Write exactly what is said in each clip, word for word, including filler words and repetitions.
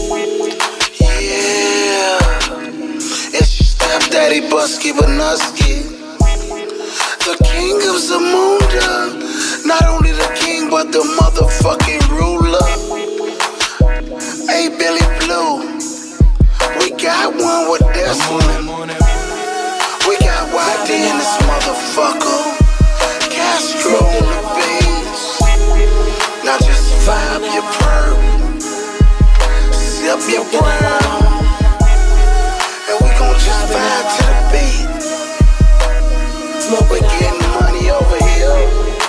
Yeah, it's Stepdaddy Busky Banuski, the king of Zamunda. Not only the king, but the motherfucking ruler. Hey, Billy Blue, we got one with this one. We got Y D in this motherfucker. Castro on the beats. Now just vibe your perp, sip your brown, and we gon' just vibe to the beat. We getting money over here,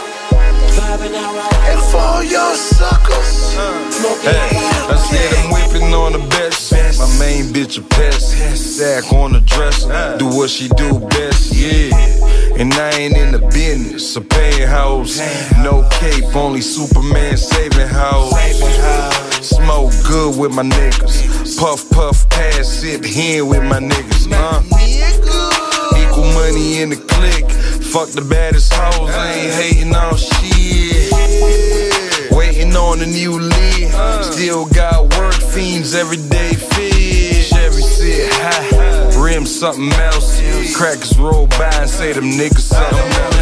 and for all y'all suckers, hey, I said I'm whipping on the best. My main bitch a pest. Sack on the dresser, do what she do best, yeah. And I ain't in the business of paying hoes. No cape, only Superman saving hoes. Smoke good with my niggas. Puff, puff, pass, sip hen with my niggas. Uh. Equal money in the clique. Fuck the baddest hoes, I ain't hating on shit. Waiting on a new lid. Still got work, fiends, everyday fish. Every sit high, rim something else. Crackers roll by and say them niggas something else.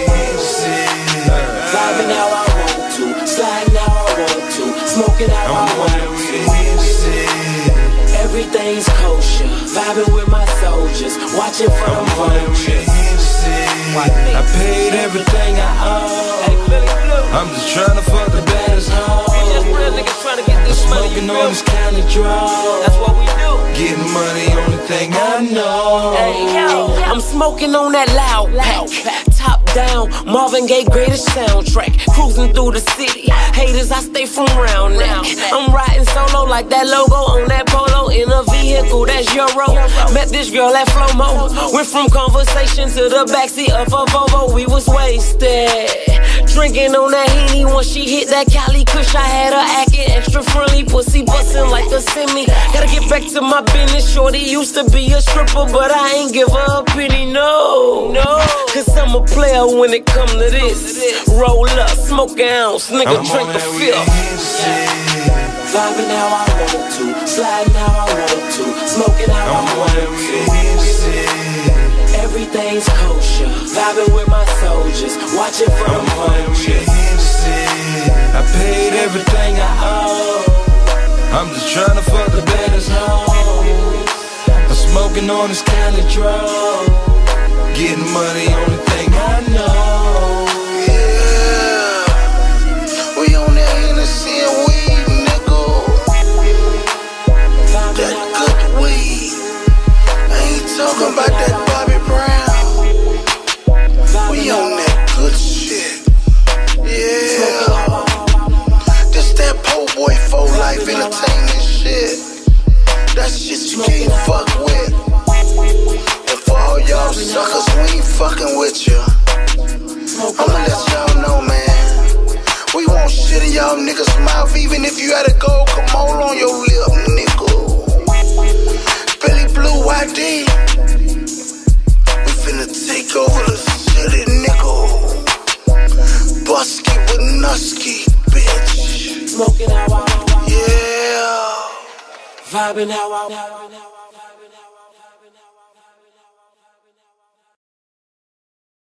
Vibing how I want to, sliding how I want to, smoking how I want to. Everything's kosher, vibing with my soldiers, watching from vultures. I paid everything I owe. I'm just trying to fuck the baddest hoe. Smoking on this kind of drug. That's what we do. Getting money, only thing I know. Hey, I'm smoking on that loud pack. Top down, Marvin Gaye greatest soundtrack. Cruising through the city, haters I stay from round now. I'm riding solo like that logo on that polo. In a vehicle that's Euro. Met this girl at Flomo. Went from conversation to the backseat of a Volvo. We was wasted, drinking on that Henny. Once she hit that Cali Kush, I had her acting extra friendly. Pussy bustin' like a semi. Gotta get back to my business. Shorty used to be a stripper, but I ain't give her a penny, no, no. Cause I'm a player when it come to this. Roll up, smoke an ounce, nigga drink a fifth. Vibing how I want to, sliding how I want to, smoking how I want to. Everything's kosher, vibing with my soldiers, watching from vultures. I paid everything I owe. I'm just trying to fuck the baddest hoe. I'm smoking on this kind of drug. Getting money, only thing I know. yeah. We on that Hennessy and weed, nigga. That good weed. I ain't talking about that Bobby Brown. We on that good shit. Yeah. This that po' boy for life entertainment shit. That shit you can't fuck with. And for all y'all suckers, we ain't fucking with you. I'ma let y'all know, man. We won't shit in y'all niggas' mouth, even if you had a gold Kamol on your lip, nigga. Billy Blue Y D. We finna take over the city, nigga. Busky Banuski, bitch. Smoking how I want, yeah. vibing how I want.